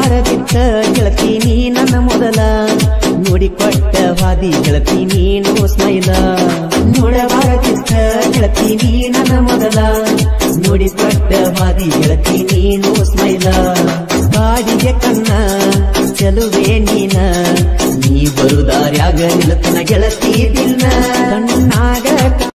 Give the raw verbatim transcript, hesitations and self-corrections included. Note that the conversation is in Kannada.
ನೋಡಬಾರದಿತ್ತ ಗೆಳತಿ ನೀ ನನ್ನ ಮೊದಲ ನೋಡಿಕೊಟ್ಟ ವಾದಿ ಗೆಳತಿ ನೀನು ಸ್ಮೈಲ ನೋಡಬಾರದಿತ್ತ ಗೆಳತಿ ನೀ ನನ್ನ ಮೊದಲ ನೋಡಿಕೊಟ್ಟ ವಾದಿ ಗೆಳತಿ ನೀನು ಸ್ಮೈಲ ಬಾಡಿಗೆ ಕಣ್ಣ ಚೆಲುವೆ ನೀನ ನೀ ಬರುದಾರ್ಯಾಗ ನಿಲತನ ಗೆಳತಿ ದಿನ ಕಣ್ಣಾಗ